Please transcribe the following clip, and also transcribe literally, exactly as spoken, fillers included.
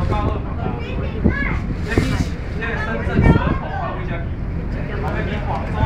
高二嘛，一比起，即係深圳蛇頭啊，會隻，係咪比廣州